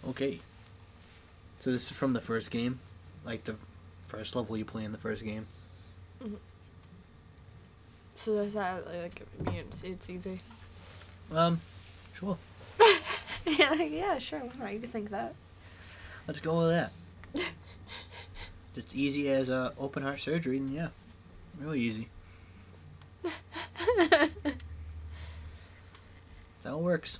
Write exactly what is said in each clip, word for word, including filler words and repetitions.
Okay. So this is from the first game? Like the first level you play in the first game? Mm-hmm. So does that, like, mean it's, it's easy? Um, sure. yeah, like, yeah, sure, why not? You can think that. Let's go with that. It's easy as uh, open heart surgery, then yeah. Really easy. That's how it works.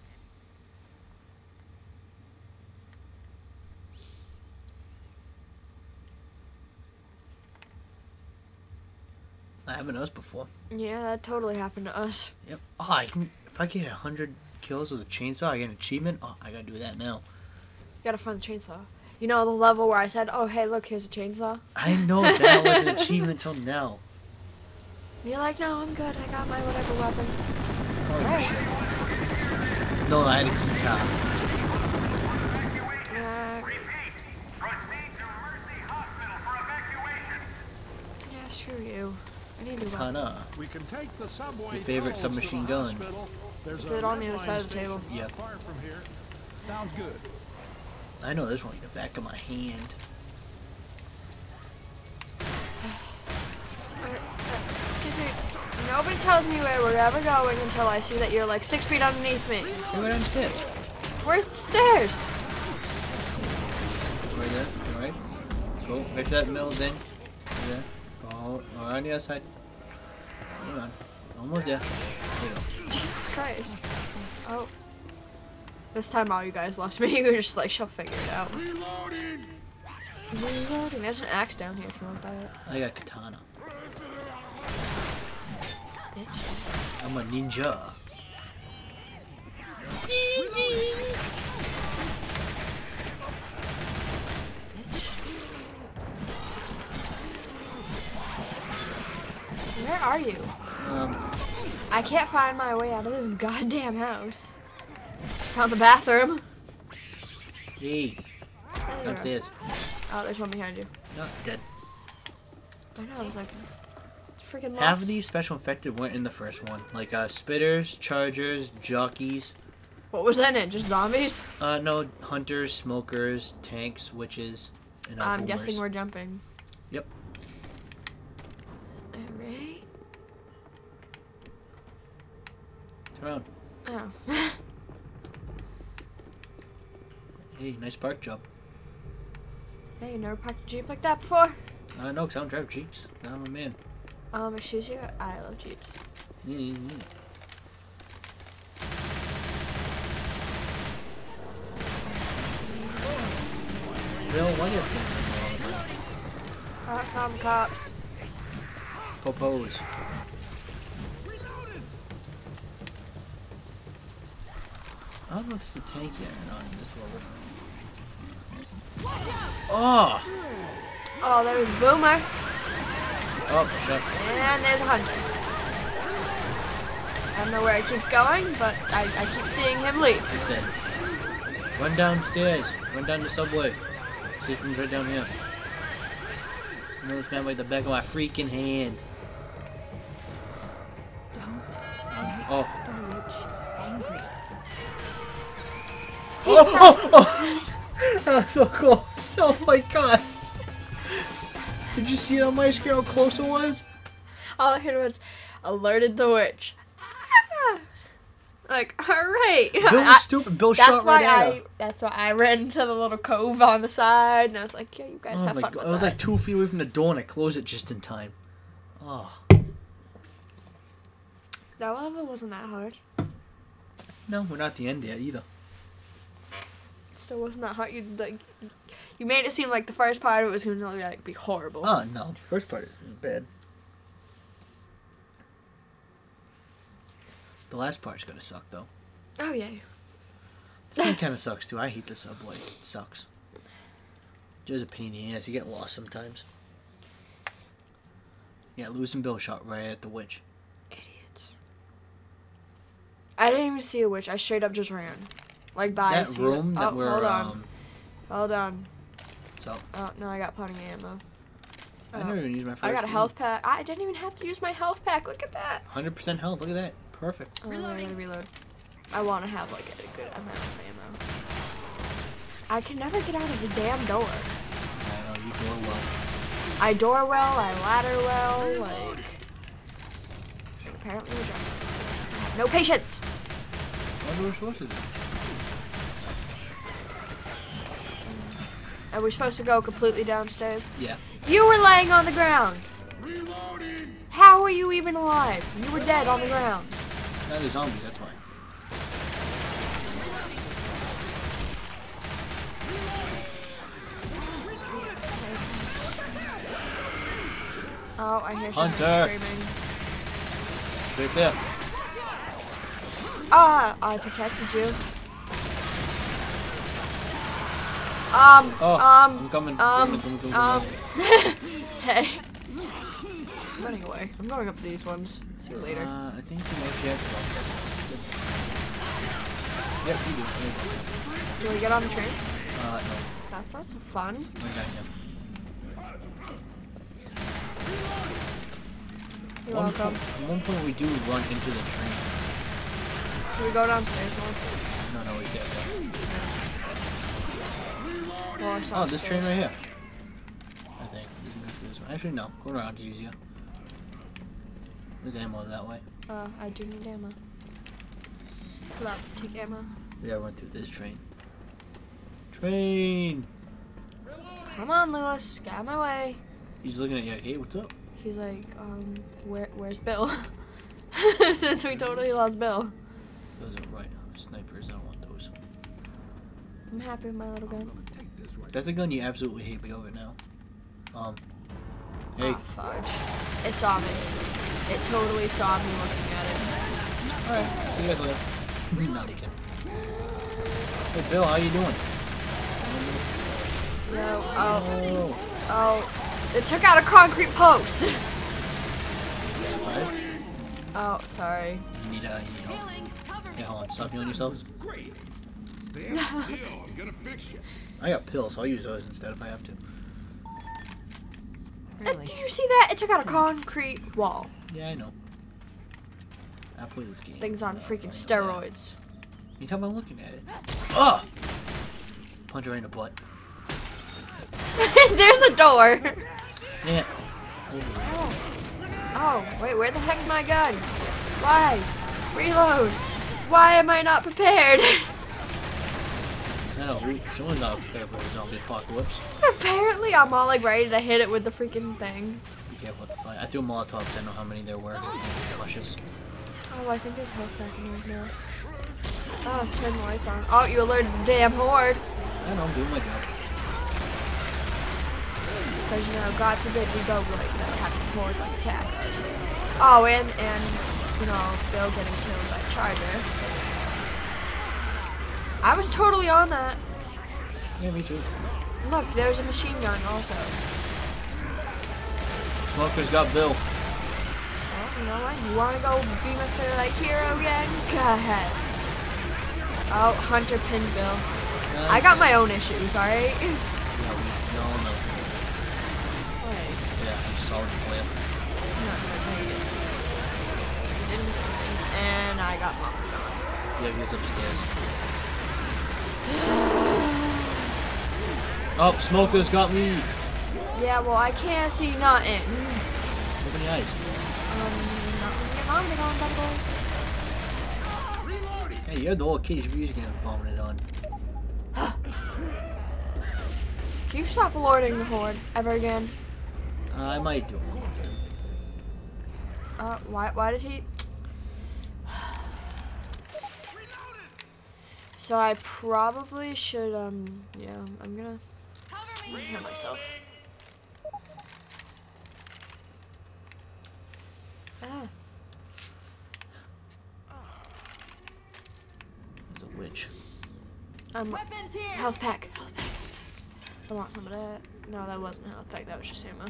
That happened to us before. Yeah, that totally happened to us. Yep. Oh, I can. If I get a hundred kills with a chainsaw, I get an achievement. Oh, I gotta do that now. You gotta find the chainsaw. You know the level where I said, "Oh, hey, look, here's a chainsaw." I know that was an achievement till now. You're like, "No, I'm good. I got my whatever weapon." Holy Right. shit! No, I had a guitar. Uh, yeah, screw you. I need a weapon. Katana. We can take the subway. Your favorite tunnels to the submachine gun. hospital. There's Sit a on the red other line side of the station table. Yep. not far from here. Sounds good. I know this one in the back of my hand. Excuse me. Nobody tells me where we're ever going until I see that you're like six feet underneath me. Hey, right downstairs. Where's the stairs? Right there. All right. Go right to that middle thing. Right there. Go right on the other side. Hang on. Almost there. There you go. Jesus Christ. Oh. This time all you guys left me. You were just like, she'll figure it out. Reloading. Reloading. There's an axe down here if you want that. I got katana. Bitch. I'm a ninja. Where are you? Um, I can't find my way out of this goddamn house. Found the bathroom. hey, There you are. downstairs. Oh, there's one behind you. No, dead. I know, I was like, freaking lost. Half of these special infected weren't in the first one. Like, uh, spitters, chargers, jockeys. What was in it? Just zombies? Uh, no, hunters, smokers, tanks, witches, and uh, I'm boomers. guessing we're jumping. Yep. Alright. Turn around. Oh. Hey, nice park job. Hey, you never parked a Jeep like that before? Uh, no, 'cause I don't drive Jeeps. I'm a man. Um, excuse you? I love Jeeps. Mm-hmm. Bill, why do you have to Hot from cops. Popos. I don't know if there's a tank yet or not in this level. Oh! Oh, there's a boomer. Oh, shut. And there's a hunter. I don't know where it keeps going, but I, I keep seeing him leave. He's dead. Run downstairs. Run down the subway. See if we can right down here. I know this man like the back of my freaking hand. Don't Um, oh. the witch angry. Oh, oh, oh! That was so close. Oh my god. Did you see it on my screen how close it was? All I heard was, alerted the witch. Ah! Like, alright. Bill was stupid. Bill That's shot why right at I. her. That's why I ran into the little cove on the side, and I was like, "Yeah, you guys Oh have my fun god. with I was that." like two feet away from the door and I closed it just in time. Oh. That level wasn't that hard. No, we're not at the end yet either. Still wasn't that hard. You like, you made it seem like the first part of it was going to like be horrible. Oh no. First part is bad. The last part's gonna suck though. Oh yeah. This thing kind of sucks too. I hate the subway. It sucks. Just a pain in the ass. You get lost sometimes. Yeah, losing Bill shot right at the witch. Idiots. I didn't even see a witch. I straight up just ran, like by That see room the, that oh, we're hold on, um. hold on. So Oh no, I got plenty of ammo. I Oh. never even used my first. I got a health pack. I didn't even have to use my health pack. Look at that. Hundred percent health. Look at that. Perfect. Oh, I gotta reload. I want to have like a good amount of I can never get out of the damn door. I know, you door well. I door well, I ladder well, like... Apparently we're drunk. I have no patience! Wonder we're supposed to do. Are we supposed to go completely downstairs? Yeah. You were laying on the ground! Reloading. How were you even alive? You were dead on the ground. Not a zombie, that's why. Oh, I hear someone Hunter. screaming. Right there. Ah, I protected you. Um, Oh, um, I'm coming. um, coming, coming, coming, um, coming. hey. I'm running away. I'm going up these ones. See you later. Uh, I think you might have to go this. Yep, you do. Do we get on the train? Uh, no. That's not so fun. I got you. You're One welcome. point, at one point we do run into the train. Do we go downstairs more? No, no, we can't. Well, I saw Oh, this upstairs. train right here. I think. You can go through this one. Actually, no. Go around to easier. There's ammo that way. Uh, I do need ammo. Pull out, take ammo. We gotta run through this train. Train! Come on, Lewis. Get out of my way. He's looking at you. Hey, what's up? He's like, um, where, where's Bill? Since we totally lost Bill. Those are right. Snipers. I don't want those. I'm happy with my little gun. That's a gun you absolutely hate. Be over now. Um. Hey. Ah, fudge. It saw me. It totally saw me looking at it. Alright. See you guys later. No, I'm kidding. Hey, Bill, how you doing? No. Oh. Oh. Oh. It took out a concrete post. Right? Oh, sorry. You need, uh, you need help. Yeah, hold on. Stop healing yourself. Great. Damn still. I'm gonna fix you. I got pills, so I'll use those instead if I have to. Uh, did you see that? It took out a concrete wall. Yeah, I know. I play this game. Thing's on Uh, freaking I know that. steroids. You talking about looking at it? Oh! Punch her in the butt. There's a door. Yeah. Oh. Oh, wait, where the heck's my gun? Why? Reload. Why am I not prepared? I know, we, someone's not prepared for a zombie apocalypse. Apparently, I'm all like ready to hit it with the freaking thing. Be careful with the fire. I threw Molotovs, I know how many there were. Luscious. Oh, I think there's health back in right now. Oh, turn the lights on. Oh, you alerted the damn horde. I know, I'm doing my job. Because, you know, God forbid we go, like, you know, have the horde, like, attack us. Oh, and, and, you know, Bill getting killed by a charger. I was totally on that. Yeah, me too. Look, there's a machine gun also. Smoker's got Bill. Well, you know what? You want to go be Mister Like Hero again? Go ahead. Oh, Hunter pinned Bill. Uh, I got my own issues, alright? Yeah, we all know. Like, Yeah, I just saw it for you. not gonna take it. And I got mom gone. Yeah, he was upstairs. Oh, Smoker's got me! Yeah, well, I can't see nothing. Look in the eyes. Um, not gonna get vomited on, buddy boy. Reloading. Hey, you're the old kid, you should be used to getting vomited on. Can you stop alerting the horde ever again? Uh, I might do it. Uh, why, why did he? So I probably should, um, yeah, I'm gonna hit myself. Ah. There's a witch. Um, Weapons here. health pack, health pack. I want some of that. No, that wasn't a health pack, that was just ammo.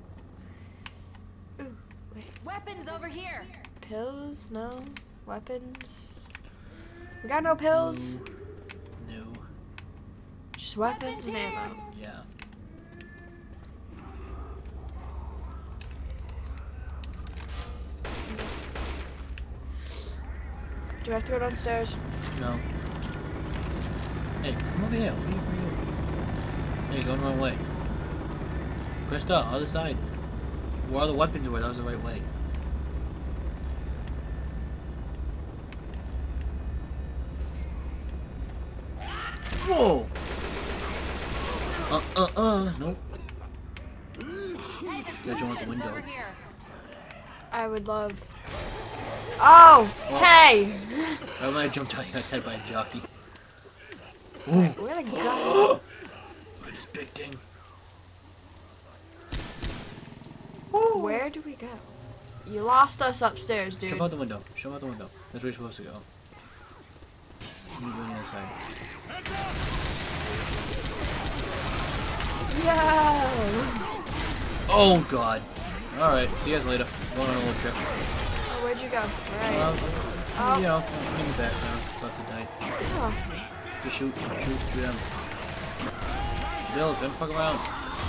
Ooh, wait. Weapons over here. Pills? No. Weapons? We got no pills. No. Just weapons and ammo. Yeah. Do I have to go downstairs? No. Hey, come over here. What are you, what are you Hey, you're going the wrong way. Krysta, other side. Where all the weapons were, that was the right way. Whoa! Uh, uh, uh, nope. Gotta jump out the window. I would love. Oh, oh. Hey! Right when I jumped out, I got attacked by a jockey. Where, where'd it go? Look at this big thing. Where do we go? You lost us upstairs, dude. Jump out the window. Jump out the window. That's where you're supposed to go. You go on the other side. Yeah. Oh god. Alright, see you guys later. Going on a little trip. Oh, where'd you go? Right. Um, oh. You know, I'm in the back now. About to die. Get off me. Just shoot, shoot, shoot him. Bill, don't fuck around.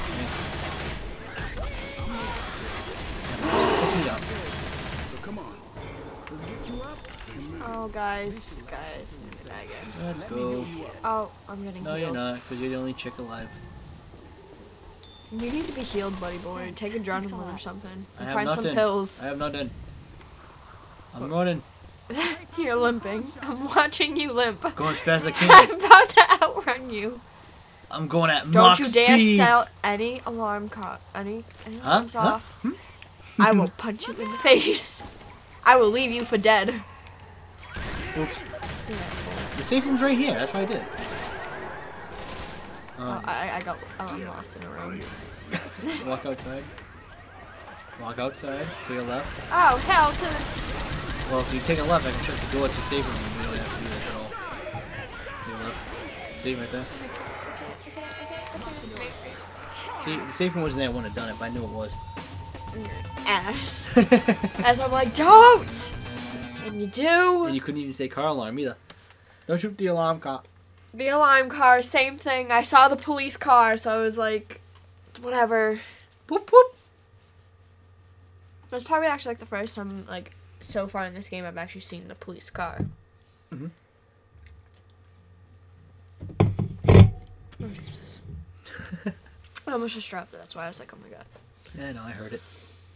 So come on. Let's get you up. Oh, guys, guys, again. Let's go. Oh, I'm getting No, healed. you're not, because you're the only chick alive. You need to be healed, buddy boy. Take a adrenaline or something. I And have find nothing. some pills. I have nothing. I'm running. You're limping. I'm watching you limp. Going as fast as I can. I'm about to outrun you. I'm going at Don't Mach you dare speed. sell any alarm clock. Any, any Huh? alarms Huh? off. Hmm? I will punch you in the face. I will leave you for dead. Oops. The safe room's right here. That's what I did. Oh, Um, I, I got. Oh, I'm lost in a room. walk outside. Walk outside. To your left. Oh, hell to the. Well, if you take a left, I can shut the door to the safe room. We don't have to do this at all. To your left. See right there. See, the safe room wasn't there when I done it, but I knew it was. Ass. As I'm like, don't! And you do. And you couldn't even say car alarm either. Don't shoot the alarm car. The alarm car, same thing. I saw the police car, so I was like, whatever. Boop boop. That's probably actually like the first time, like, so far in this game I've actually seen the police car. Mm-hmm. Oh, Jesus. I almost just dropped it, that's why I was like, oh my god. Yeah, no, I heard it.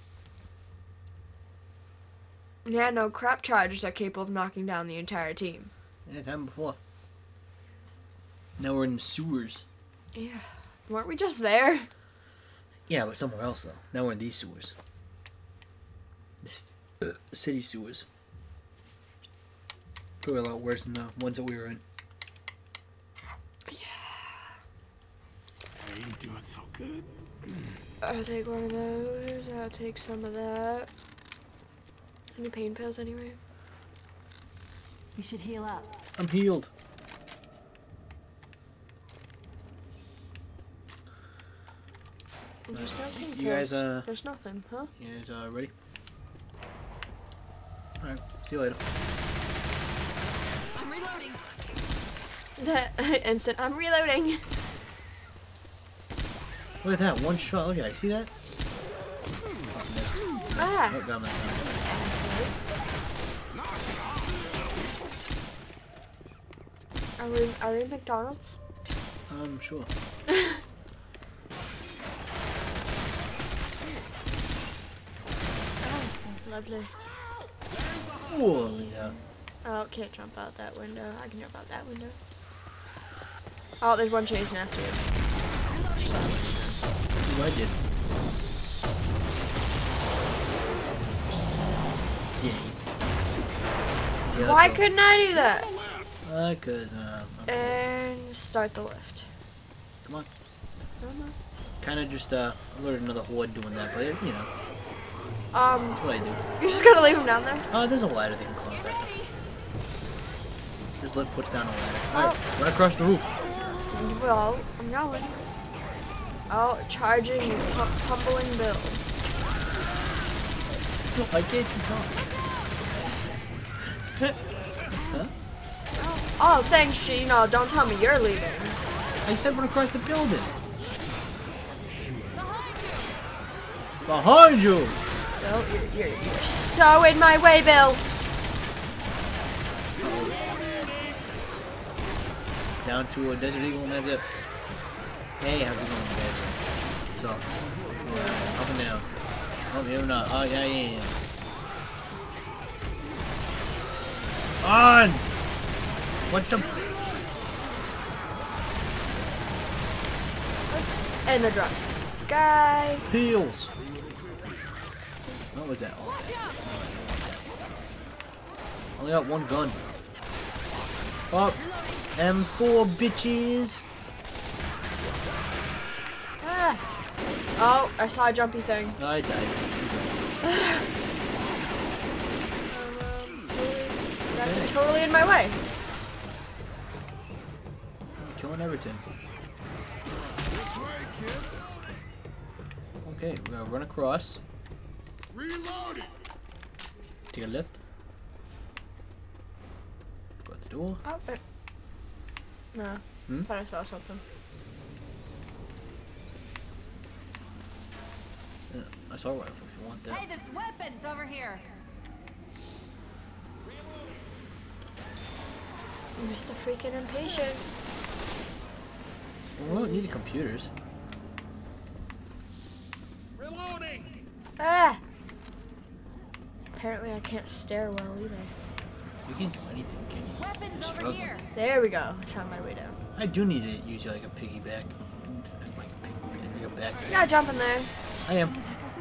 Yeah, no, crap charges are capable of knocking down the entire team. Yeah, it happened before. Now we're in the sewers. Yeah. Weren't we just there? Yeah, but somewhere else, though. Now we're in these sewers. This uh, city sewers. Probably a lot worse than the ones that we were in. Yeah. Hey, you doing so good. I'll take one of those. I'll take some of that. Any pain pills anyway? You should heal up. I'm healed. There's no pain You guys, pills. uh... There's nothing, huh? You guys uh, ready? Alright, see you later. I'm reloading. Instant. I'm reloading. Look at that, one shot. Look at that, see that? Oh, Ah. oh, got him that time. Are we, are we in McDonald's? Um, sure. Oh, lovely. Oh, yeah. Oh, can't jump out that window. I can jump out that window. Oh, there's one chasing after you. Ooh, I did. Yeah. Yeah, Why that's couldn't I do that? all. I could, uh... And start the lift. Come on. No, no. Kind of just, uh, alerted another horde doing that, but, you know, Um, that's what I do. you're just gonna leave him down there? Oh, there's a ladder they can climb back up. This lift puts down a ladder. Oh. Alright, run across the roof. Well, I'm going. Oh, charging, tum tumbling Bill. Why can't you talk? Huh? Oh, thanks, she. No, don't tell me you're leaving. I said run across the building. Behind you! Bill, you're, you're, you're so in my way, Bill. Down to a Desert Eagle and that's it. Hey, how's it going, guys? What's up? Yeah, up and down. Oh, you're not. Oh, yeah, yeah, yeah. On! What the? And the drop. Sky. Heels. What was that? Oh. Only got one gun. Oh, M four bitches. Ah. Oh, I saw a jumpy thing. I died. That's okay. Totally in my way. I'm killing everything. Okay, we're gonna run across. Reloading. Take a lift. Go out the door. Oh, uh, no. Hmm? Thought I saw something. Yeah, I saw a rifle if you want that. Hey, there's weapons over here. Mister Freaking Impatient. Well, we don't need the computers. Reloading. Ah! Apparently I can't stare well either. You can't do anything, can you? Weapons You're over struggling. here. There we go. I found my way down. I do need to use like a piggyback. Like a piggyback. Like a back. Yeah, jump in there. I am.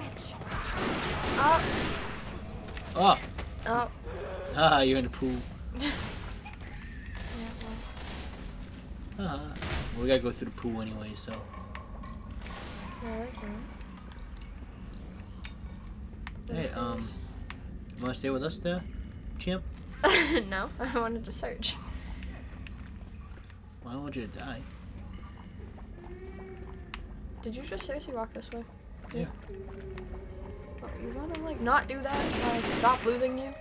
Oh. Oh! Oh. Ah, you're in the pool. Yeah, well. Ah. Well, we gotta go through the pool anyway, so. There we go. Hey, um. You wanna stay with us there, champ? No, I wanted to search. Well, I don't want you to die. Did you just seriously walk this way? Yeah. Oh, you wanna like not do that until I stop losing you?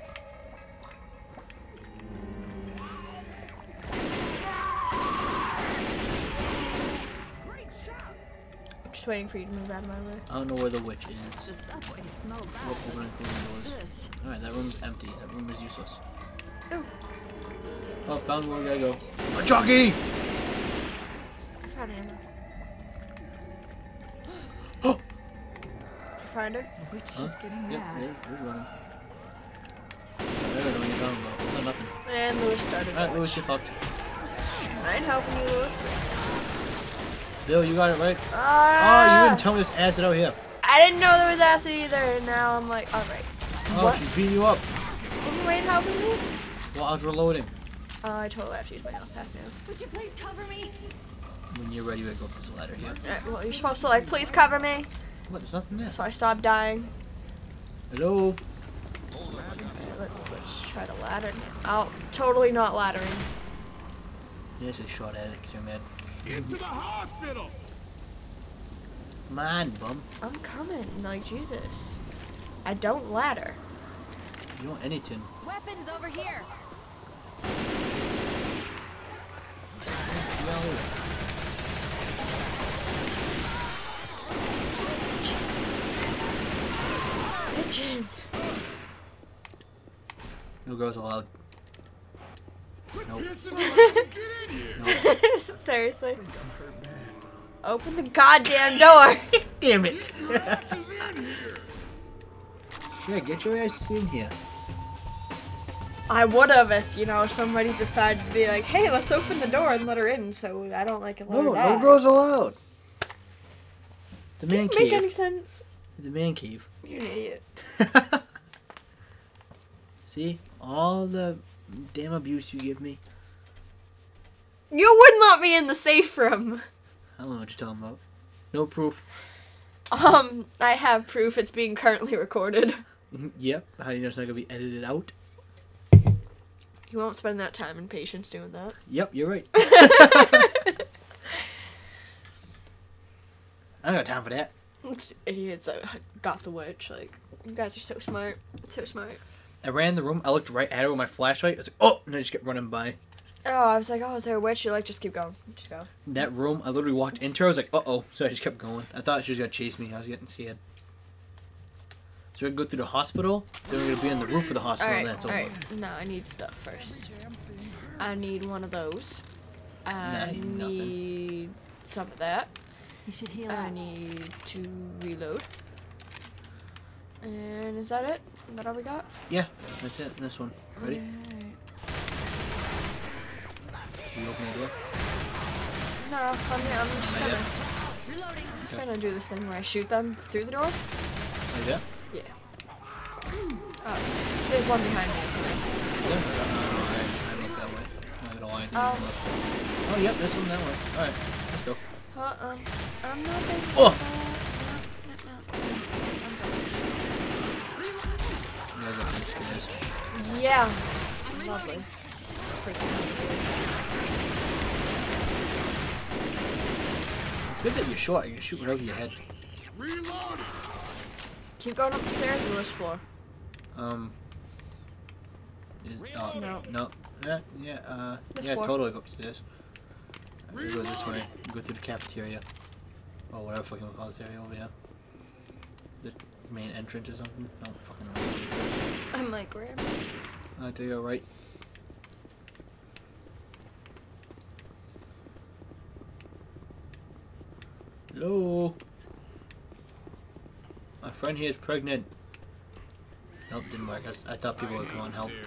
I'm just waiting for you to move out of my way. I don't know where the witch is. The subway smells bad. We'll open it through the doors. This. Alright, that room's empty. That room is useless. Ooh, Oh, found where we gotta go. A jockey! I found ammo. Oh! You find her? Witch Huh? is getting Yep, mad. there's, there's running. I don't know what you're talking about. It's not nothing. And Lewis started. Alright, the Louis, witch. you fucked. I ain't helping you, Lewis. Bill, you got it right. Ah! Oh, you didn't tell me this acid out here. I didn't know there was acid either, and now I'm like, alright. Oh, What? she's beating you up. Didn't you ain't helping me? Well, I was reloading. Oh, I totally have to use my health pack now. Would you please cover me? When you're ready, we go up this ladder here. Alright, well, you're supposed to, like, please cover me. What? There's nothing there. So I stopped dying. Hello? Okay, let's, let's try to ladder now. Oh, totally not laddering. You just shot at it because you're mad. Get to the hospital. Come on, bum. I'm coming, like, Jesus. I don't ladder. You don't anything. Weapons over here. See y'all later. Bitches. No girls allowed. Quit Nope. pissing around and get in here. No. Seriously. Open the goddamn door. Damn it. Your ass is in here. Yeah, get your ass in here. I would have if, you know, somebody decided to be like, hey, let's open the door and let her in, so I don't like it. No, no girls allowed. The man Doesn't make cave. any sense. The man cave. You're an idiot. See? All the damn abuse you give me. You wouldn't let me in the safe room. I don't know what you're talking about. No proof. Um, I have proof it's being currently recorded. Yep. How do you know it's not going to be edited out? You won't spend that time and patience doing that. Yep, you're right. I don't got time for that. Idiots that got the witch. Like, you guys are so smart. So smart. I ran in the room. I looked right at her with my flashlight. I was like, oh! And I just kept running by. Oh, I was like, oh, is there a witch? You're like, just keep going. Just go. That room, I literally walked into her. I was like, uh-oh. So I just kept going. I thought she was going to chase me. I was getting scared. So we're going to go through the hospital. Then we're going to be on the roof of the hospital. Alright, and that's over. alright. No, I need stuff first. I need one of those. Nah, I you need nothing. need some of that. You should heal I up. need to reload. And is that it? Is that all we got? Yeah, that's it. This one. Ready? Alright. You open the door? No, I'm, I'm just Not gonna, yet. Reloading. just gonna do this thing where I shoot them through the door. Like that? Yeah. Oh, there's one behind me. Yeah. No, I, I look that way. I'm not gonna lie. Oh. Oh, yep, this one that way. Alright, let's go. Uh-uh. I'm not big. Oh! No, no, You guys up these stairs. no. Yeah. I'm Lovely. reloading. It's good that you're short. You can shoot right over your head. Keep going up the stairs or this floor? Um. Is, oh, No. no. Yeah, yeah, uh, This yeah, floor. totally go upstairs. Uh, you go this way. You go through the cafeteria. Or whatever fucking we call this area over here. The main entrance or something. I don't fucking know what it is. I'm like, where am I? I take you right. Hello? My friend here is pregnant. Nope, didn't work. I, s- I thought people would come on and help.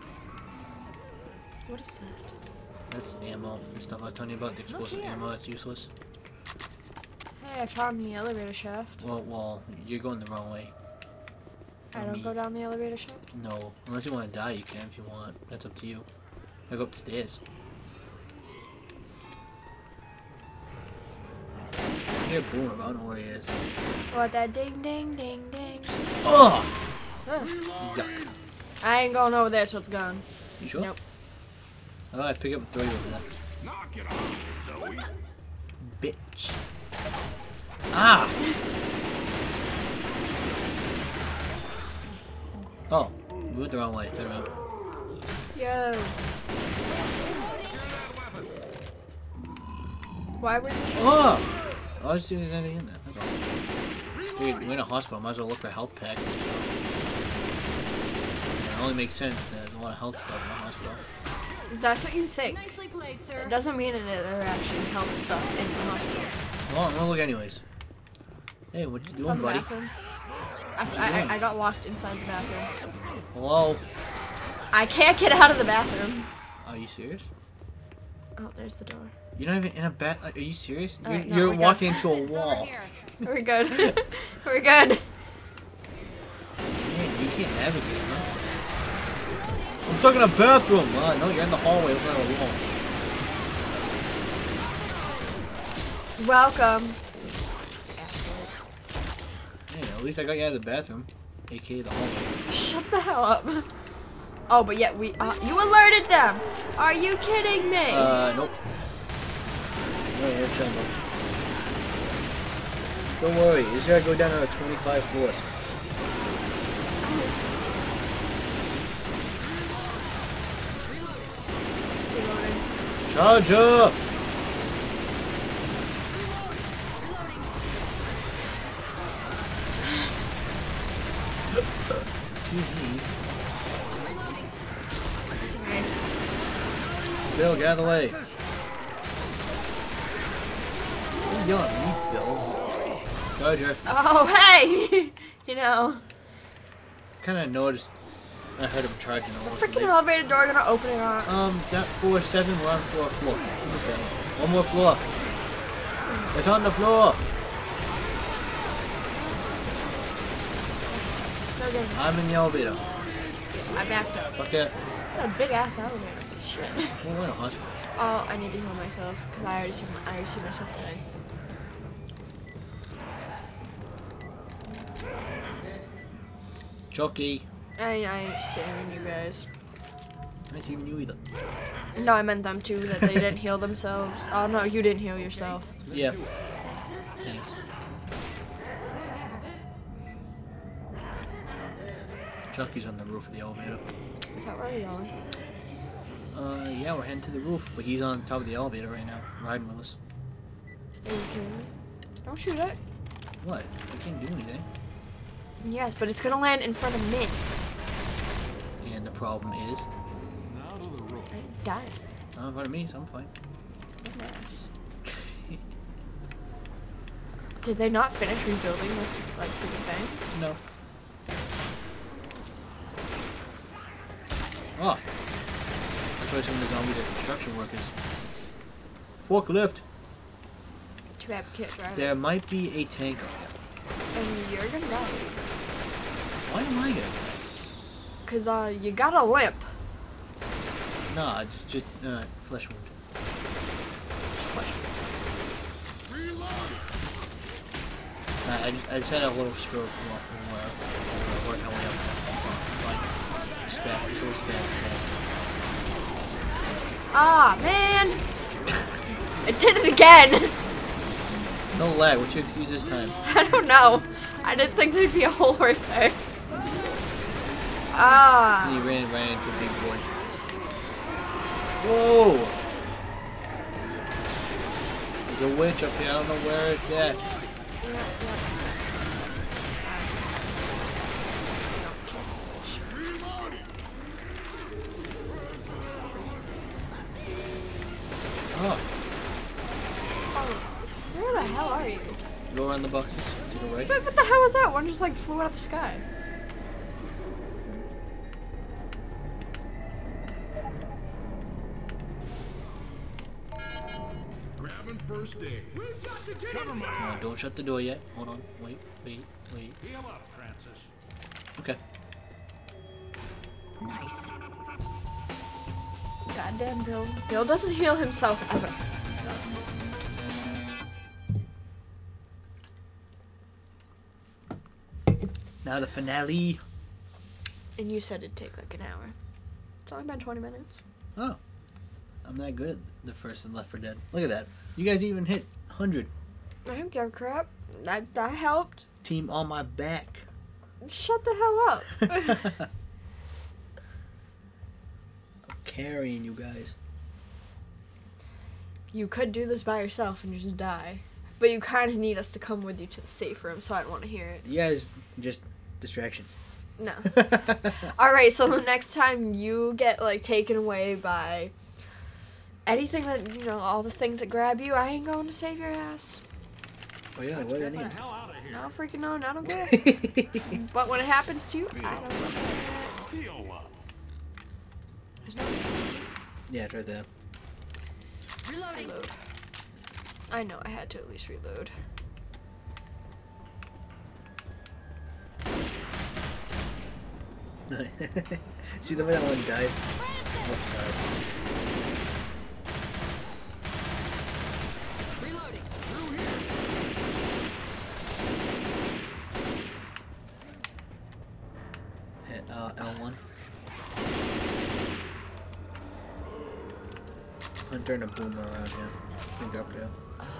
What is that? That's ammo and stuff I was telling you about. The explosive here. ammo that's useless. Hey, I found the elevator shaft. Well, well, you're going the wrong way. I Or don't me. go down the elevator shaft? No, unless you want to die, you can if you want. That's up to you. I go upstairs. I hear Boom. I don't know where he is. What that ding ding ding ding. Oh! Huh. Yuck. I ain't going over there till it's gone. You sure? Nope. I thought I'd pick up and throw you over there. Knock it off, Zoe. Bitch. Ah! Oh, we went the wrong way. Turn around. Yo. Why were you? Oh! I was just seeing if there's anything in there. That's all. Figured we're in a hospital. Might as well look for health packs and stuff. It only makes sense. That there's a lot of health stuff in the hospital. That's what you think. Nicely played, sir. It doesn't mean that there are actually health stuff in the hospital. Well, I'm gonna look anyways. Hey, what you doing, From the buddy? bathroom. I, you I, doing? I got locked inside the bathroom. Hello? I can't get out of the bathroom. Are you serious? Oh, there's the door. You're not even in a bat. Like, are you serious? You're, Alright, no, you're we got- walking into a Weapons over wall. here. We're good. We're good. Man, you can't navigate, huh? I'm stuck in a bathroom. Uh, no, you're in the hallway looking at a wall. Welcome. Hey, at least I got you out of the bathroom, aka the hallway. Shut the hell up. Oh, but yet we, uh, you alerted them. Are you kidding me? Uh, nope. No, you're chilling. Don't worry, you just gotta go down to twenty-five floors. Charger! Excuse me. Bill, get out of the way. What are you yelling at me, Bill? Charger. Oh, hey. You know, Kind of noticed. I heard him charging the over. freaking elevator door gonna open it up. Um, that floor seven, we're on floor four. Okay. One more floor. It's on the floor. Still getting. I'm in the elevator. I backed up. Fuck that. That's a big ass elevator. Shit. Well, we're in a hospital. Oh, I need to heal myself because I already see I already see myself dying. Chucky. I, I ain't saving you guys. I ain't even you either. No, I meant them too, that they didn't heal themselves. Oh no, you didn't heal yourself. Yeah. Thanks. Chucky's on the roof of the elevator. Is that where we're going? Uh, yeah, we're heading to the roof, but he's on top of the elevator right now, riding with us. Are you kidding me? Don't shoot it. What? I can't do anything. Yes, but it's gonna land in front of me. And the problem is, Now to the rope. I died. not in front of me, so I'm fine. Yes. Did they not finish rebuilding this like freaking thing? No. Oh. That's why some of the zombies are construction workers. Forklift. Too bad we can't drive There it. might be a tank up here. And you're gonna die. Why am I gonna die? Cause uh, you got a limp. Nah, just, just uh, flesh wound. Just flesh wound. Uh, I, I just had a little stroke while we were working our way up. Like, spam, just a little spam. Ah, man! I did it again! No lag, what's your excuse this time? I don't know. I didn't think there'd be a hole right there. Ah. He ran right into Big Boy. Whoa! There's a witch up here, I don't know where it's at. Yep, yep. Oh, Oh, where the hell are you? go around the boxes to the right. But what the hell was that? One just like flew out of the sky. Grabbing first aid. We've got to get Cover Come on, don't shut the door yet. Hold on, wait, wait, wait. Heal up, Francis. Okay. Nice. Goddamn Bill. Bill doesn't heal himself ever. Now the finale. And you said it'd take like an hour. It's only been twenty minutes. Oh, I'm that good at the first and Left four Dead. Look at that. You guys even hit one hundred. I don't give a crap. That, that helped. Team on my back. Shut the hell up. I'm carrying you guys. You could do this by yourself and just die. But you kind of need us to come with you to the safe room, so I don't want to hear it. You guys, just distractions. No. Alright, so the next time you get, like, taken away by anything that, you know, all the things that grab you, I ain't going to save your ass. Oh yeah, what are their names? I don't freaking know, and I don't care. But when it happens to you, I don't care. Yeah, it's right there. Reloading. Reload. I know I had to at least reload. See the way that one died? Oh, sorry. Reloading. Hit uh, L one. Hunter and a boomer around here. I think they're up there.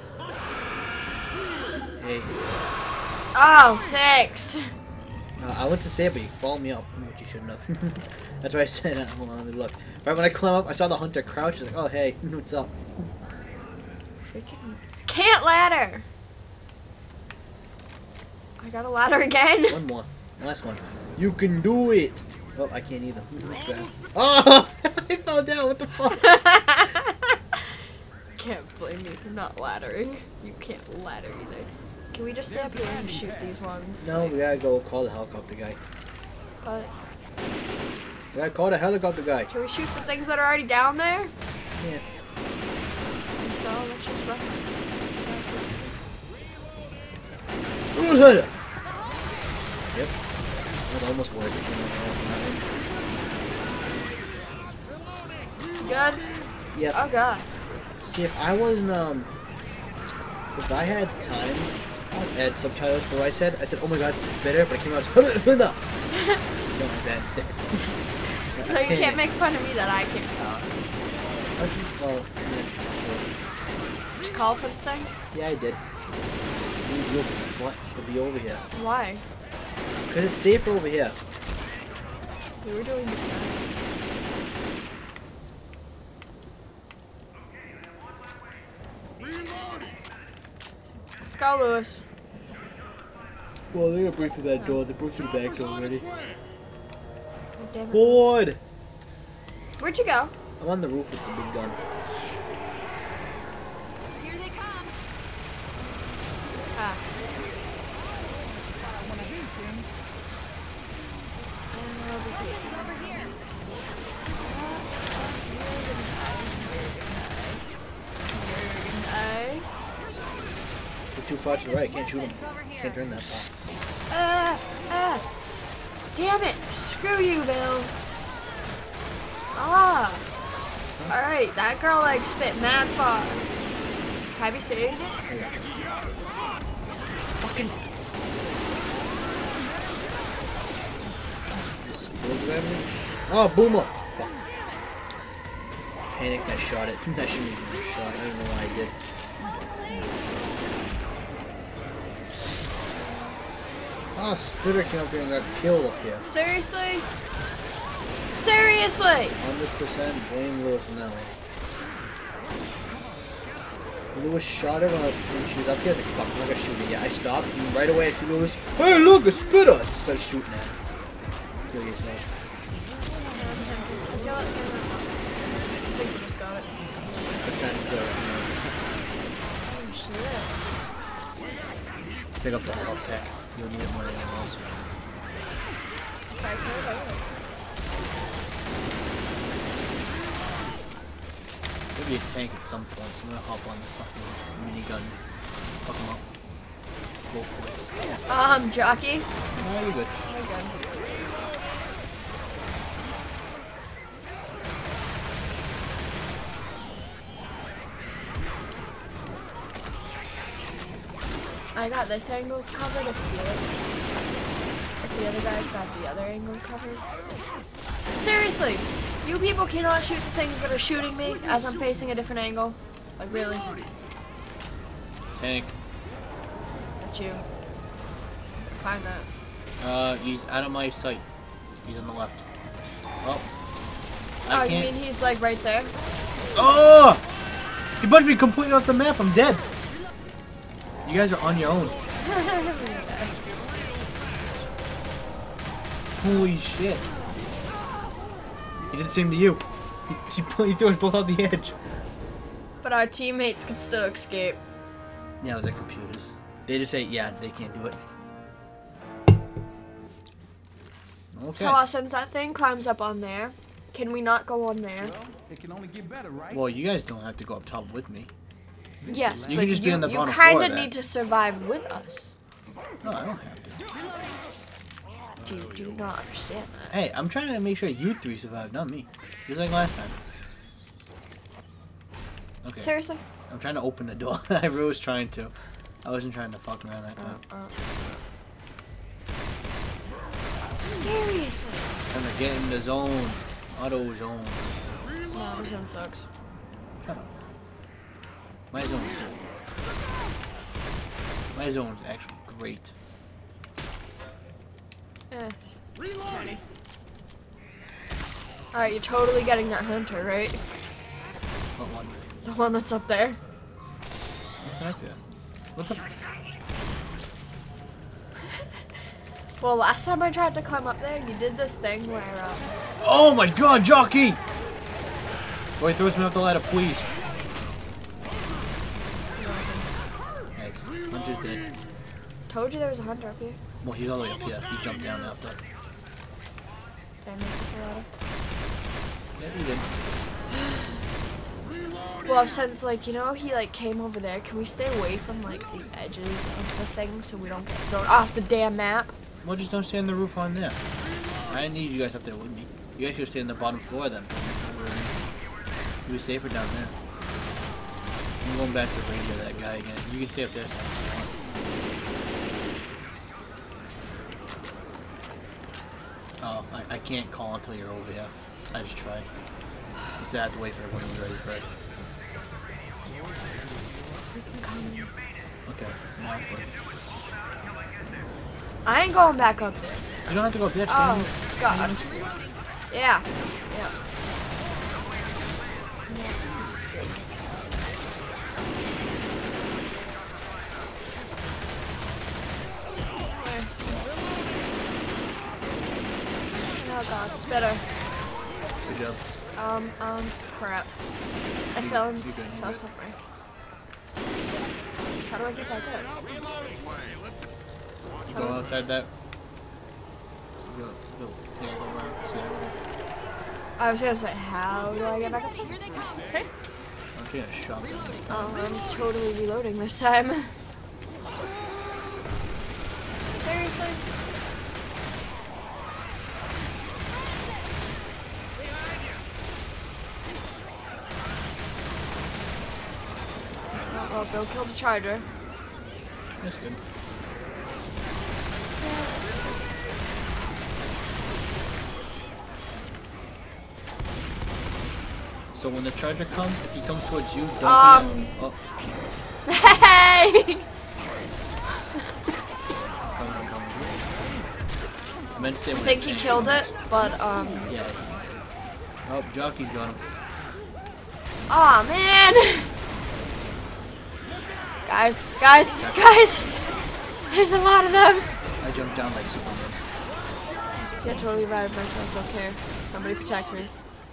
Hey. Oh, thanks! Uh, I went to say it, but you followed me up, which you shouldn't have. That's why I said, uh, hold on, let me look. Right when I climbed up, I saw the hunter crouch. I was like, oh, hey, what's up? Freaking can't ladder! I got a ladder again! One more. Last one. You can do it! Oh, I can't either. Oh! I fell down, what the fuck? Can't blame me for not laddering. You can't ladder either. Can we just stay up here and shoot these ones? No, we gotta go call the helicopter guy. But We gotta call the helicopter guy. can we shoot the things that are already down there? Yeah. So let's just run. Yep. That almost worked. Good? Yep. Oh god. See, if I wasn't, um... If I had time, I'd add subtitles for what I said. I said, oh my god, it's a spitter, but I came out as... Don't like that instead. So you can't make fun of me that I can't talk. Well, Did you call for the thing? yeah, I did. You need your butts to be over here. Why? Because it's safer over here. We were doing this now. Let's go, Lewis. Well, they're gonna break through that door. They broke through the back door already. God damn it. Board! Where'd you go? I'm on the roof with the big gun. Here they come. Ah. They're too far to the right. Can't shoot them. Can't turn that far. Ah, ah. Damn it. Screw you, Bill. Ah. Alright, that girl like spit mad far. Can I be saved? Okay. Fucking. Just grab me. Oh, boom up. Fuck. Panicked, I shot it. That shouldn't even be a shot. I don't even know why I did. Oh, Spitter came up here and got killed up here. Seriously? Seriously? one hundred percent blame Lewis on that one. Lewis shot her when, I, when she was up here. I was like, fuck, I'm not gonna shoot her yet. I stopped, and right away I see Lewis. Hey, look, a Spitter! I just started shooting at him. Kill yourself. I think we just got it. I'm trying to kill her. Oh shit. Pick up the health pack. You'll need it more than anything else. Okay, okay, okay. There'll be a tank at some point, so I'm gonna hop on this fucking minigun. Fuck him up. Go for it. Um, jockey. No, you're good. You're good. I got this angle covered if the other, if the other guys got the other angle covered. Seriously, you people cannot shoot the things that are shooting me as I'm facing a different angle. Like really? Tank. That's you. Find that. Uh, he's out of my sight. He's on the left. Oh. I Oh, you can't. mean he's like right there? Oh! He punched me completely off the map. I'm dead. You guys are on your own. Holy shit. He did the same to you. He, he, he threw us both off the edge. But our teammates could still escape. Yeah, they're computers. They just say, yeah, they can't do it. Okay. So uh, since that thing climbs up on there, can we not go on there? Well, it can only get better, right? Well, you guys don't have to go up top with me. Yes, You but can just be you, on the you bottom kind floor of then. need to survive with us. No, I don't have to. Do you do not understand that? Hey, I'm trying to make sure you three survive, not me. Just like last time. Okay. Seriously? I'm trying to open the door. I really was trying to. I wasn't trying to fuck around that time. Uh, uh. Seriously? Trying to get in the zone. Auto zone. No, this one sucks. Shut up. My zone's good. My zone's actually great. Eh. Alright, you're totally getting that hunter, right? What one? The one that's up there. What's that there? What the f- Well, last time I tried to climb up there, you did this thing where, uh... Oh my god, jockey! Boy, throws me off the ladder, please. Thanks. Hunter's dead. Told you there was a hunter up here. Well, he's all the way up here. He jumped down after. Did I make the ladder? Yeah, he did. Well, since, like, you know, he, like, came over there, can we stay away from, like, the edges of the thing so we don't get thrown off the damn map? Well, just don't stay on the roof on there. I need you guys up there with me. You guys should stay on the bottom floor then. You'll be safer down there. I'm going back to radio that guy again. You can stay up there. Oh, I, I can't call until you're over here. I just tried. So I have to wait for everyone to be ready first. Freaking coming. Okay, now it's working. I ain't going back up there. You don't have to go up there. Oh, Stay God. on this- Yeah. Yeah. Yeah, this is good. Where? Oh, God, it's better. Good job. Um, um, crap. I You- fell in, you're good, you're fell good. somewhere. How do I get back up? Go outside that. Go, go, yeah, go around. See that one? I was gonna say, how do I get back up? Okay. I'm getting a shotgun this time. Oh, I'm totally reloading this time. Seriously? Oh, well, Bill killed the charger. That's good. So when the charger comes, if he comes towards you, don't Um. be at, oh, Hey! coming, I'm coming. I meant to say I when think the he tank killed comes. it, but um. Yeah. Oh, Jockey's got him. Aw, man! Guys, guys, guys! There's a lot of them! I jumped down like Superman. Yeah, totally revived myself, don't care. Somebody protect me.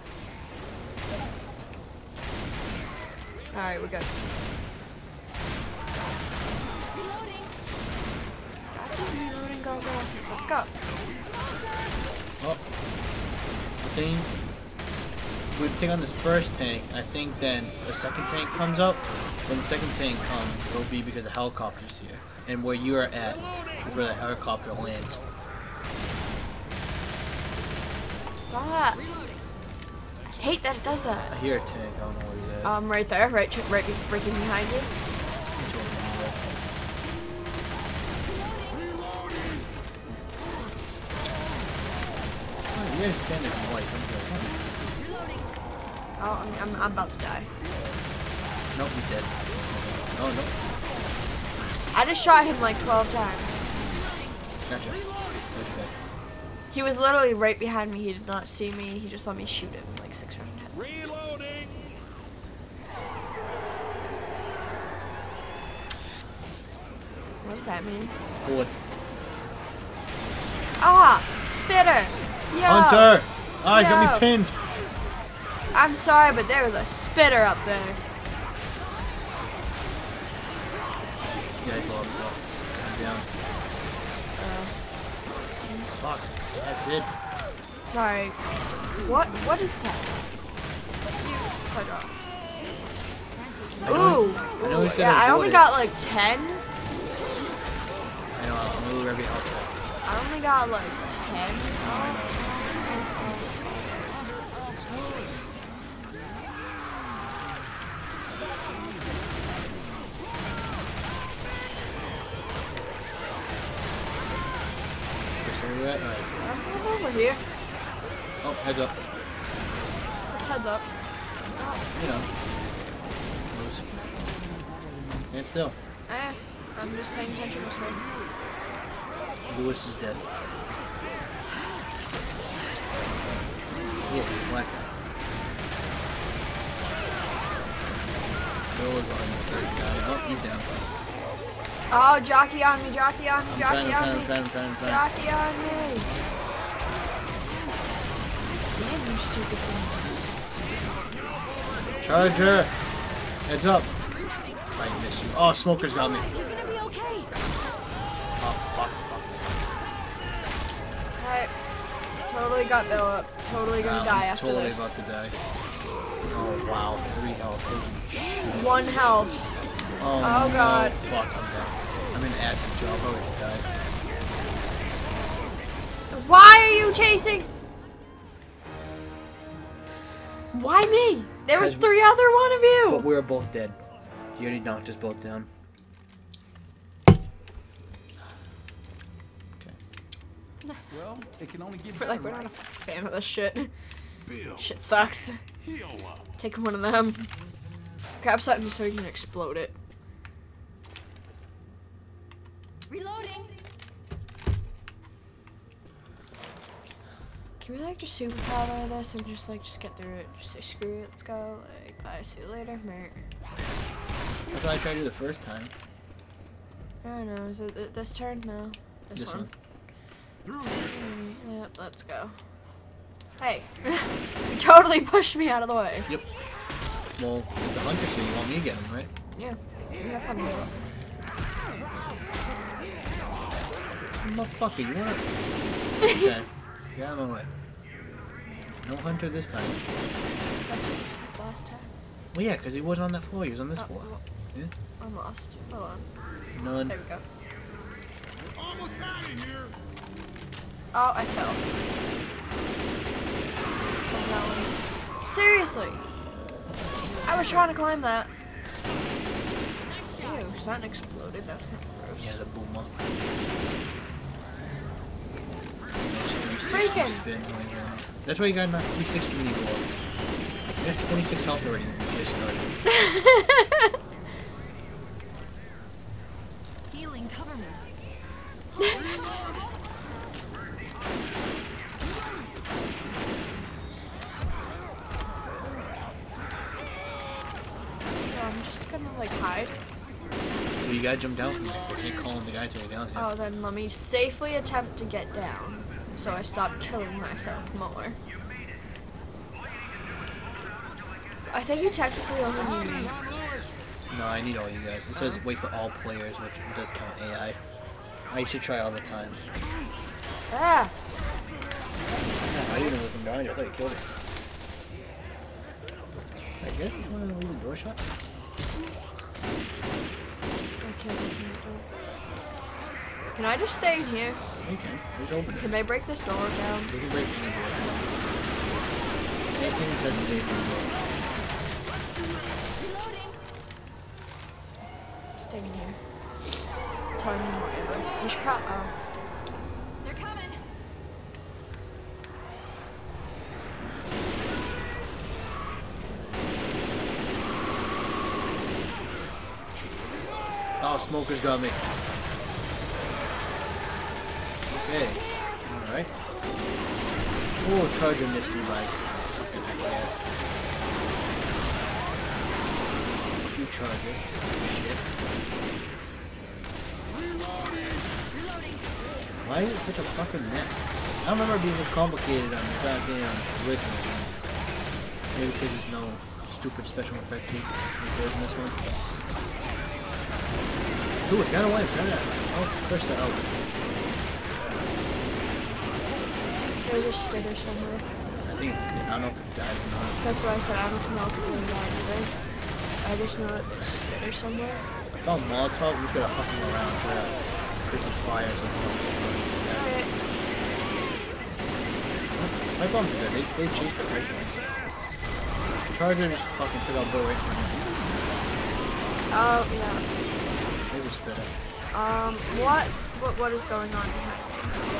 Alright, we're good. Reloading, go, go. Let's go. Oh. I think we take on this first tank. I think then the second tank comes up. When the second tank comes, it'll be because the helicopter's here. And where you are at is where the helicopter lands. Stop. I hate that it does I that. hear a tank. I don't know where he's at. Um, right there, right, ch- right, right behind you. Which one is it? Oh, you guys are standing in white. I'm good. Oh, I'm, I'm, I'm about to die. Nope, he's dead. Oh, no. I just shot him like twelve times. Gotcha. Gotcha. He was literally right behind me. He did not see me. He just saw me shoot him like six hundred times. Reloading. What does that mean? Bullet. Ah, spitter. Yo. Hunter! Ah, he got Yo. me pinned. I'm sorry, but there was a spitter up there. Yeah, go up, go up. I'm down. Uh, Fuck. That's it. sorry. What? What is that? You cut off. I know- Ooh. I know he Ooh, said yeah, I avoid only it. got like ten. I know, I'm gonna lose every health I only got like ten. pack. Where you at? Nice. I'm over here. Oh, heads up. What's heads up? You know. Lewis. Stand still. Eh, I'm just paying attention this way. Lewis is dead. Yeah, he's a black guy. Bill is on the third guy. Oh, he's down. Oh, jockey on me, jockey on me, I'm jockey trying, I'm on me. trying, I'm trying, I'm trying, I'm Jockey on me. Damn, you stupid thing. trying. Charger! Heads up! I miss you. Oh, Smoker's got me. You're gonna be okay. Oh, fuck, fuck. Alright. Totally got Bill up. Totally gonna Um, die after totally this. about to die. Oh, wow. Three health. Holy shit. One health. Oh, Oh, no. God. Fuck, I'm dead. I'm in acid too. I'll probably die. Why are you chasing? Why me? There was 'Cause- three other one of you. But we were both dead. You already knocked us both down. Well, it can only get We're like, we're better, not a fan of this shit. Bill. Shit sucks. Heal up. Take one of them. Grab something so you can explode it. Reloading. Can we like just superpower this and just like just get through it? Just say screw it, let's go. Like, bye, see you later. Meh. That's what I tried to do the first time. I don't know. Is it th- this turn? No. This, This one. one. Mm, Yep, let's go. Hey. You totally pushed me out of the way. Yep. Well, with the hunter's here, you want me to get him, right? Yeah. You have fun with it. Motherfucker, you wanna... Okay. Get out of my way. No hunter this time. That's what you said last time. Well, yeah, because he wasn't on that floor. He was on this Oh, floor. well, Yeah? I'm lost. Hold on. None. There we go. Oh, I fell. Seriously. I was trying to climb that. Ew, something exploded. That's kind of gross. Yeah, the boomer. Freaking! Spin right here. That's why you got enough three sixty when you go up. You have twenty-six health already when you just started. Healing, cover me. So I'm just gonna like hide. Well, you gotta jump down from there. I can't call him the guy to get down here. Oh, then let me safely attempt to get down, so I stop killing myself more. I think you technically only need me. No, I need all you guys. It says wait for all players, which does count A I. I used to try all the time. Ah! I didn't know from behind you. I thought you killed it. I guess you want to leave the door shut? Okay, can I just stay in here? You can. Just open it. Can they break this door down? They can break any door. Anything that doesn't save the door. Staying in here. Telling me more ammo. You should probably. Oh. They're coming. Oh, smoker's got me. Okay. Alright. Oh, charger missed me by. You charger. Shit. Why is it such a fucking mess? I don't remember it being this complicated on the goddamn original one. Maybe because there's no stupid special effect in this one. Do it, got away, got it. Oh, Krysta out. There's a spitter somewhere. I think, I don't know if it died or not. That's why I said I don't know if it's going to die either. I just know that there's a spitter somewhere. I found Molotov, we just gotta huck them around, try to create some fires and stuff. Alright. My bombs are good, they, they chased the right ones. Charger just fucking took out Bill right from him. Oh, yeah. There's a spitter. Um, what, what, what is going on behind me?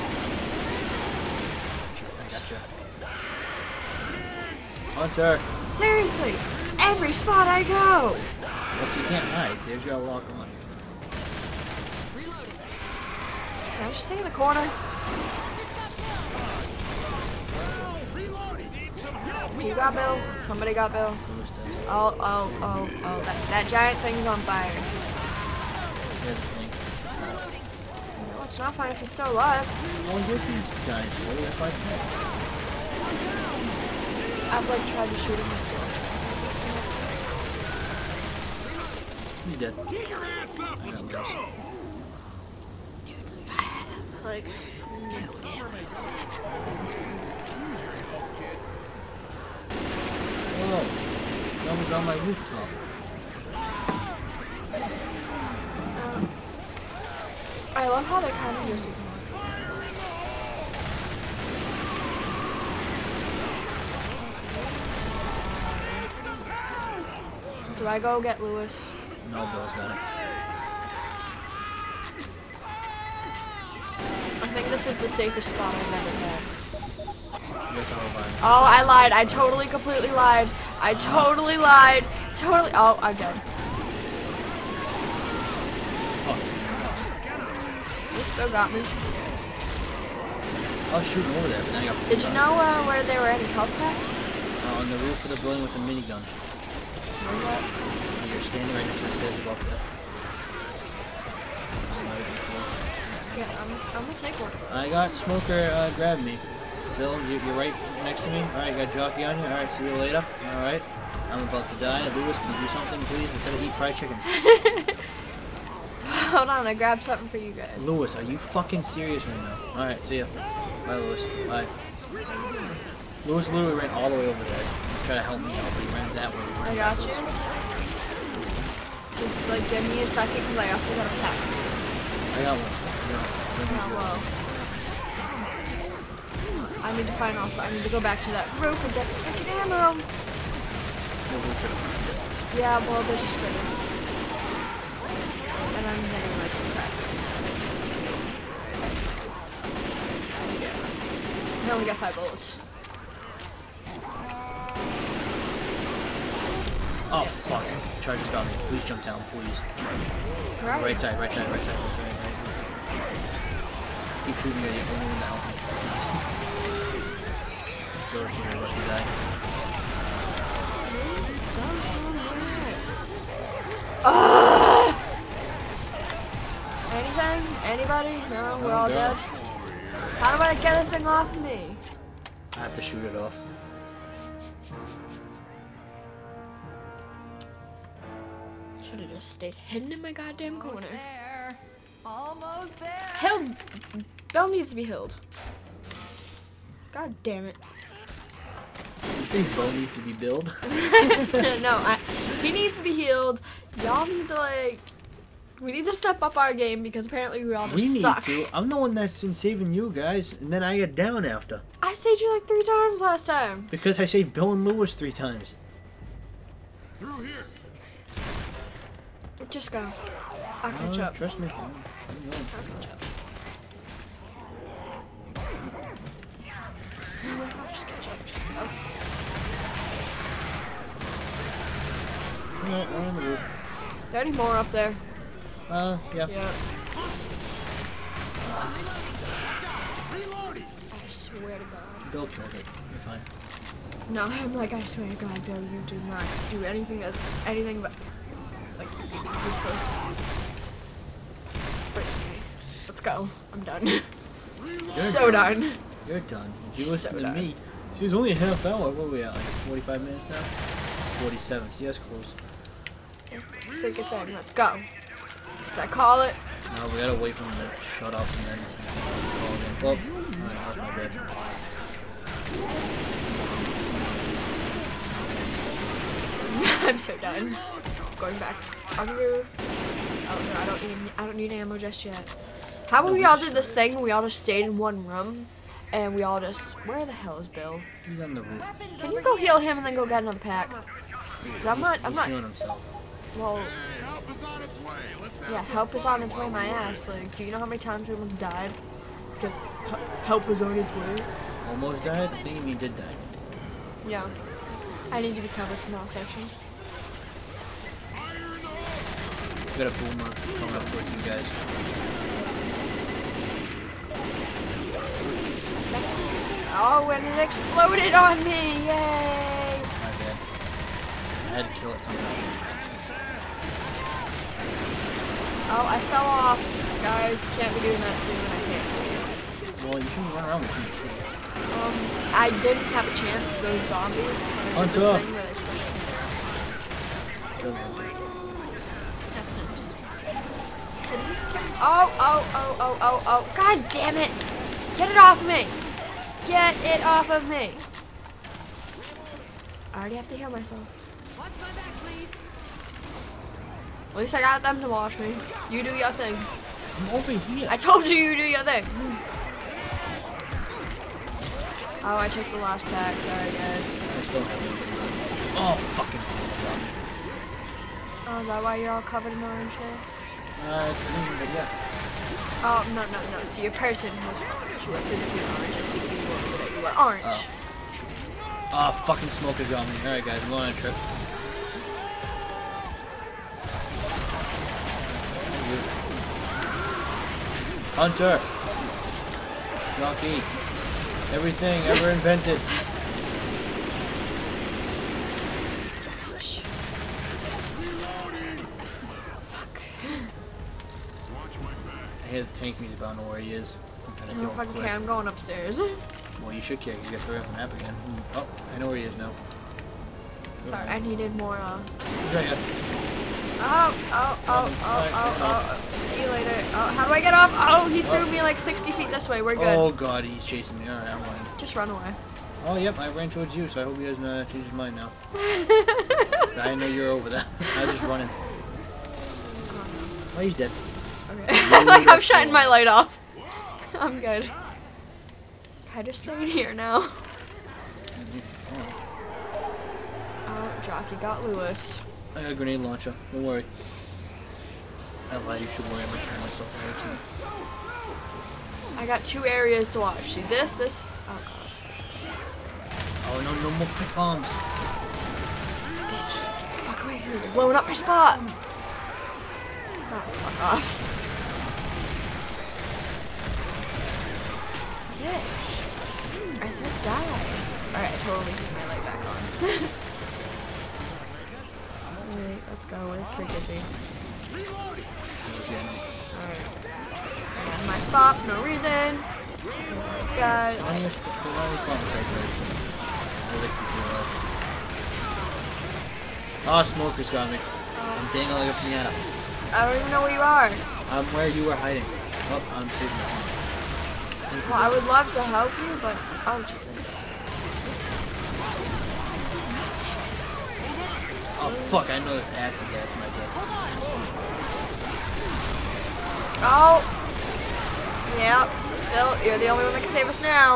I gotcha. Hunter! Seriously! Every spot I go! But you can't hide, there's your lock on. Can I just stay in the corner? You got Bill? Somebody got Bill? Lewis does. Oh, oh, oh, oh. That, that giant thing's on fire. Here's the thing. No, it's not fine if he's still alive. Oh, you're these guys, boy, that's my thing. I've like tried to shoot him before. He's dead. Get your ass up, let's go. Like, no damage. Whoa! That was on my rooftop. Um, I love how they kind of just ignore. Do I go get Lewis? No, Bill's got it. I think this is the safest spot I've ever had. That's all fine. Oh, I lied. I totally, completely lied. I totally lied. Totally. Oh, I'm dead. Oh, They still got me. I was shooting over there, but then I got. Did you know uh, where there were any health packs? Uh, on the roof of the building with a minigun. Where's that? Uh, you're standing right next to the stairs above there. Yeah, I'm, I'm gonna take one. I got Smoker uh, grabbing me. Bill, you, you're right next to me. Alright, you got Jockey on you. Alright, see you later. Alright. I'm about to die. Lewis, can you do something, please, instead of eat fried chicken? Hold on, I grabbed something for you guys. Lewis, are you fucking serious right now? Alright, see ya. Bye, Lewis. Bye. Lewis literally ran all the way over there. Try to help me out, but he ran that way. I got you. Just like give me a second because I also got a pack. I got one second. Oh, well. I need to find also. I need to go back to that roof and get freaking ammo. Yeah, well, there's a spinner. And I'm getting like crap. I only got five bullets. Oh fuck! Charges got me. Please jump down, please. Right. Right side, right side, right side, right side, right. Keep shooting at you. Only one to help me. Go to the rest of the guy. Ugh! Anything? Anybody? No, we're all go. dead. How do I get this thing off of me? I have to shoot it off. Should have just stayed hidden in my goddamn corner. There. Almost there. Hill, Bill needs to be healed. God damn it. You think Bo needs to be billed? No, I, he needs to be healed. Y'all need to like, we need to step up our game because apparently we all just We need suck. to. I'm the one that's been saving you guys, and then I get down after. I saved you like three times last time. Because I saved Bill and Lewis three times. Through here. Just go. I'll catch Oh, up. Trust me. I'm I'll catch up. Oh my God, just catch up. Just go. Alright, I'm on the roof. There any more up there? Uh, yeah. Yeah. Reloading. I swear to God. Bill killed it. You're fine. No, I'm like, I swear to God, Bill, you do not do anything that's anything but like useless. Freaking- Let's go. I'm done. You're So done. You're done. Did you listen So to done. me? She was only a half hour. What are we at? Like forty-five minutes now? forty-seven. See, that's close. Freaking thing. Let's go. Did I call it? No, we gotta wait for him to shut up and then call again. Oh, alright, that's my bad. I'm so done. Going back on the roof. Oh no, I don't need I don't need ammo just yet. How about No, we we all just did this thing and we all just stayed in one room and we all just where the hell is Bill? He's on the roof. Can you go heal him and then go get another pack? 'Cause I'm not I'm He's not healing himself. well Hey, help is on its way. Let's have yeah, some help is fun on its way while my we're ass. Like, do you know how many times we almost died? Because h- help is on its way. Almost died? I think he did die. Yeah. I need to be covered from all sections. We got a boomer coming up towards you guys. Oh, and it exploded on me! Yay! My bad. I had to kill it somehow. Oh, I fell off. Guys, can't be doing that too when I can't see. Well, you shouldn't run around with me. See. Um, I didn't have a chance. Those zombies. When I did this Hunter. thing where they pushed me. Kill him. That's nice. Can we, can, oh, oh, oh, oh, oh, oh. God damn it! Get it off me! Get it off of me! I already have to heal myself. Watch my back, please. At least I got them to watch me. You do your thing. I'm over here. I told you you do your thing. Oh, I took the last pack. Sorry, guys. I still have it. Oh, fucking. Oh, is that why you're all covered in orange now? Uh, it's green, but yeah. Oh, no, no, no. See, your person was orange. You were physically orange. I see you were, that you were orange. Oh. Oh, fucking smoke has got me. Alright, guys, I'm going on a trip. Thank you. Hunter! Jockey! Everything ever invented. I hear the tank music, but I don't know where he is. I'm trying to I kill don't him fucking quick. care. I'm going upstairs. Well, you should care. You got to throw up the map again. Oh, I know where he is now. Sorry, I needed more, uh... He's right here. Oh, oh, oh, oh, oh, oh. See you later. Oh, how do I get off? Oh, he threw me like sixty feet this way. We're good. Oh god, he's chasing me. Alright, I'm running. Just run away. Oh, yep, I ran towards you, so I hope he doesn't uh, change his mind now. I know you're over that. I was just running. Oh, he's dead. Okay. Like I'm shutting my light off. I'm good. I just stayed here now. Oh, Jockey got Lewis. I got a grenade launcher. Don't worry. I lied. You should worry. I'm gonna turn myself away. I got two areas to watch. See this, this. Oh god. Oh no, no more quick bombs. Bitch, get the fuck away from me. You're blowing up my spot. Oh, fuck off. Bitch. I said die. Alright, I totally put my light back on. Alright, let's go with Freakazy. Alright. I got my spot for no reason. God. Oh, Smoker's got me. I'm dangling like a piano. I don't even know where you are. I'm where you were hiding. Oh, I'm saving you. Well, I would love to help you, but oh Jesus. Oh fuck, I know this acid gas might get. Oh. Yep. Bill, you're the only one that can save us now.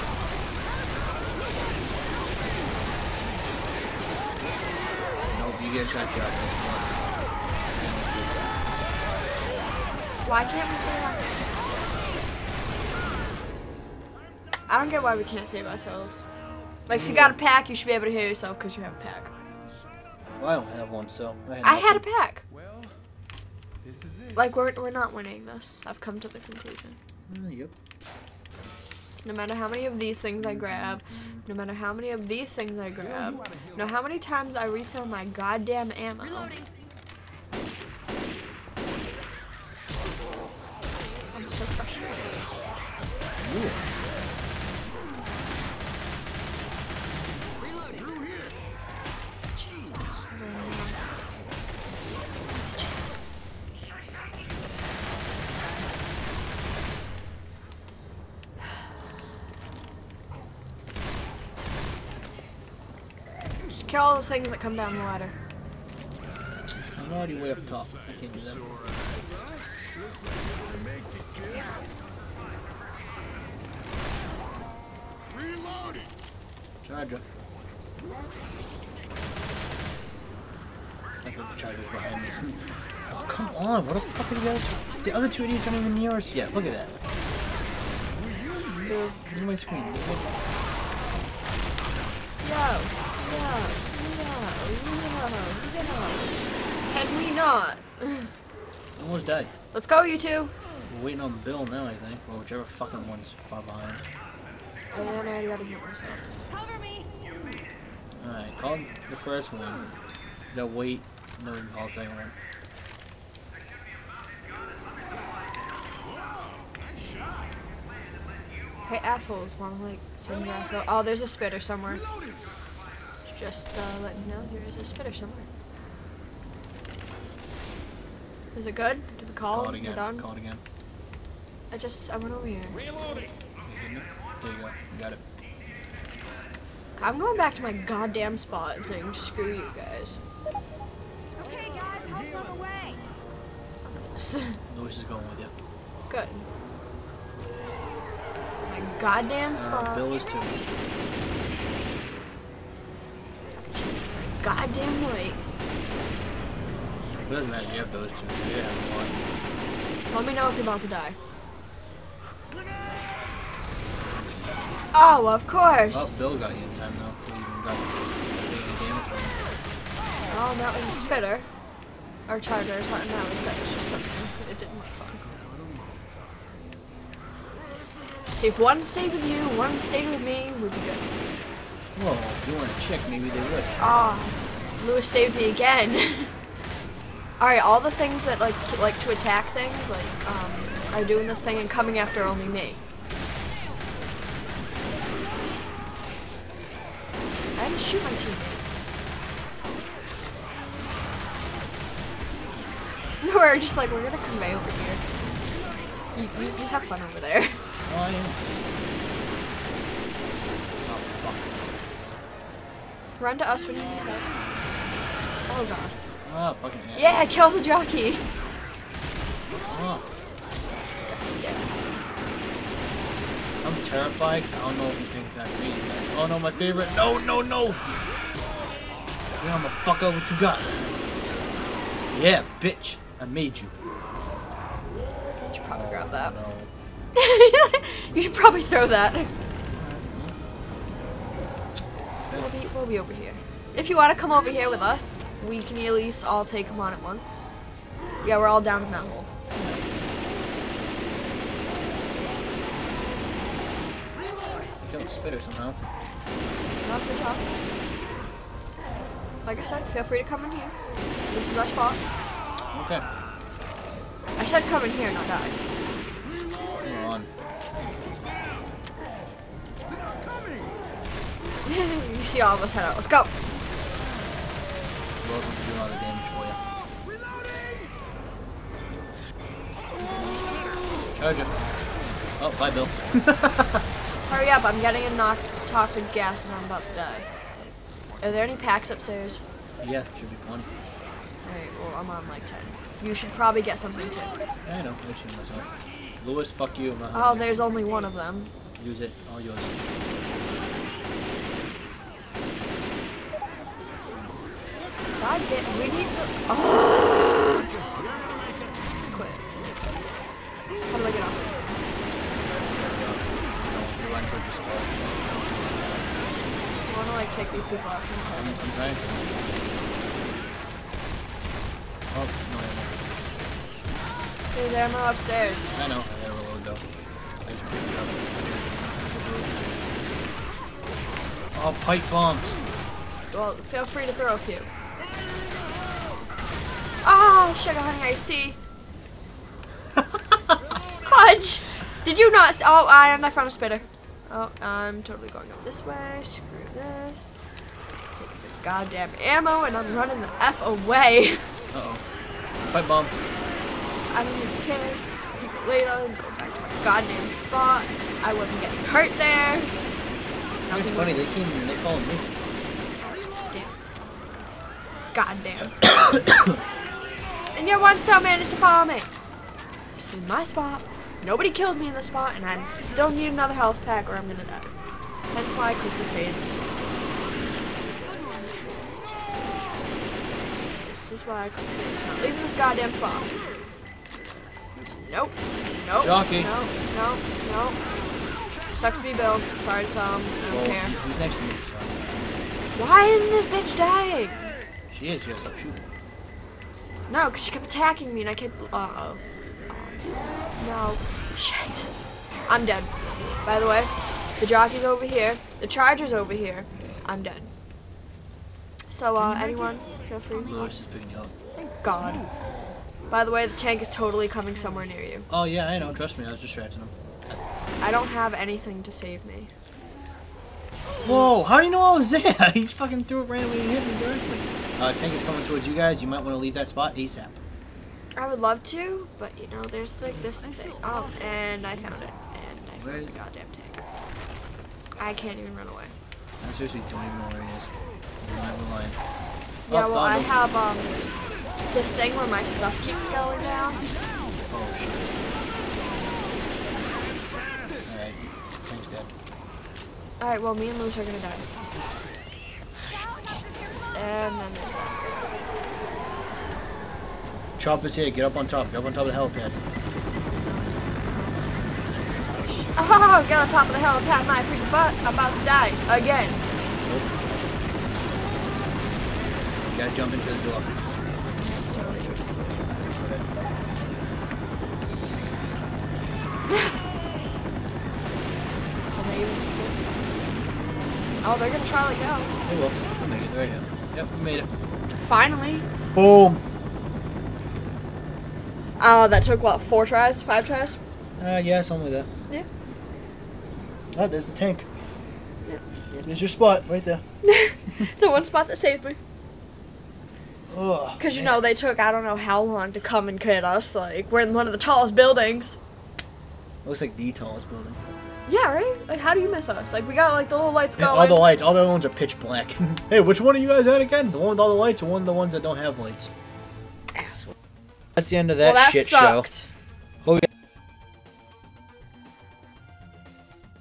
Nope, you get shot shot. Why can't we save ourselves? I don't get why we can't save ourselves. Like, if you got a pack, you should be able to heal yourself because you have a pack. Well, I don't have one, so. I had, I had a nothing. pack. Well, this is it. Like, we're, we're not winning this. I've come to the conclusion. Uh, yep. No matter how many of these things I grab, no matter how many of these things I grab, no matter how many times I refill my goddamn ammo. Reloading. I'm so frustrated. Ooh. Just, oh, I don't know. Just. Just kill all the things that come down the ladder. I'm already way up top. I can't do that. Charger. I thought the charger's behind me. Oh, come on. What the fuck are you guys? The other two idiots aren't even near us yet. Look at that. Look at my screen. Yo, yo, yo, yo. Can we not? I almost died. Let's go, you two. We're waiting on Bill now, I think. Or whichever fucking one's far behind. And I already gotta heal myself. Cover me. Alright, call the first one. You gotta wait, and then we can call the second one. Hey, assholes, wanna like send your asshole? Oh, there's a spitter somewhere. Just uh, letting you know, there is a spitter somewhere. Is it good? Did we call? Call it again. We're done? Call it again. I just, I went over here. Reloading. Didn't it? There you go. You got it. I'm going back to my goddamn spot and saying, screw you guys. Okay, guys, help's on the way. Lewis is going with you. Good. My goddamn Uh, spot. Bill is too. Goddamn light. It doesn't matter. You have those two. You have one. Let me know if you're about to die. Oh, of course. Oh, Bill got you in time though. You even got taking damage from him. Oh, that was a spitter. Or charger or something. That was, that was just something. It didn't look fun. See, if one stayed with you, one stayed with me, we'd be good. Whoa, if you weren't a chick, maybe they would. Ah, Lewis saved me again. Alright, all the things that like to, like to attack things, like, um, are doing this thing and coming after only me. I didn't shoot my teammate. We're just like, we're gonna convey over here. You, you, you have fun over there. Oh, I am. Oh, fuck. Run to us when you need help. Oh god. Oh, fucking hell. Yeah, kill the jockey. Oh, off. I'm terrified. I don't know if you think that crazy, guys. Oh no, my favorite. No, no, no. Yeah, I'm gonna fuck up what you got. Yeah, bitch. I made you. You should probably grab that. No. You should probably throw that. We'll be, we'll be over here. If you want to come over here with us, we can at least all take them on at once. Yeah, we're all down in that hole. You killed the spitter somehow. Not good job. Like I said, feel free to come in here. This is our spot. Okay. I said come in here, not die. Come on. You see all of us head out. Let's go. Welcome to do all the damage for you. Charger. Oh, bye, Bill. Hurry up, I'm getting a nox toxic gas and I'm about to die. Are there any packs upstairs? Yeah, should be one. Alright, well, I'm on like ten. You should probably get something too. Yeah, I know. I should myself. Lewis, fuck you. I'm not Oh, there's only one of them. Use it. All yours. God damn, we need to. Oh! Quit. How do I get off this thing? You run towards the spot. I want to like take these people out. I'm, I'm trying to. Oh, no, There's ammo upstairs. I know. I gotta reload though. I just picked it up. Oh, pipe bombs. Well, feel free to throw a few. Oh, sugar honey iced tea. Fudge! Did you not? Oh, and I found a spitter. Oh, I'm totally going up this way. Screw this. Take some goddamn ammo, and I'm running the F away. Uh oh. Pipe bomb. I don't even care. Keep it later and go back to my goddamn spot. I wasn't getting hurt there. It's funny. They came and they followed me. Goddamn spot. And your one still managed to follow me. This is my spot. Nobody killed me in the spot, and I still need another health pack or I'm gonna die. Hence why Krysta stays. This is why Krysta is not leaving this goddamn spot. Nope. Nope. Jockey. No. No. No. Sucks to be Bill. Sorry to tell him. I don't Well, care. he's next to me, so. Why isn't this bitch dying? She is. She has to stop shooting. No, because she kept attacking me and I kept. Uh oh. No. Shit. I'm dead. By the way, the jockey's over here. The charger's over here. I'm dead. So, uh, anyone, feel free. Lewis is picking you up. Thank God. By the way, the tank is totally coming somewhere near you. Oh, yeah, I know. Trust me. I was distracting him. I don't have anything to save me. Whoa, how do you know I was there? He just fucking threw it randomly and hit me directly. Uh, tank is coming towards you guys. You might want to leave that spot ASAP. I would love to, but you know, there's like this thing. Oh, and I found it. And I Where found is the it? goddamn tank. I can't even run away. I seriously don't even know where he is. You're not lying. Yeah, Oh, well, I found him. have um this thing where my stuff keeps going down. Oh, shit. Alright, tank's dead. Alright, well, me and Lewis are gonna die. And then there's that spirit. Chopper's here. Get up on top. Get up on top of the helipad. Oh, get on top of the helipad, my freaking butt. I'm about to die again. Nope. You gotta jump into the door. Oh, they're gonna try like hell. They will. We'll make it. There you go. Yep, we made it. Finally. Boom! Oh, that took what, four tries? Five tries? Uh, yeah, something like that. Yeah. Oh, there's the tank. Yeah. yeah. There's your spot, right there. The one spot that saved me. Ugh. Because, you know, they took I don't know how long to come and get us. Like, we're in one of the tallest buildings. Looks like the tallest building. Yeah, right? Like, how do you miss us? Like, we got, like, the little lights Yeah, going. all the lights. All the other ones are pitch black. Hey, which one are you guys at again? The one with all the lights or one of the ones that don't have lights? Asshole. That's the end of that, Well, that shit sucked. show.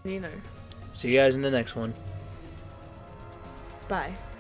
Neither. See you guys in the next one. Bye.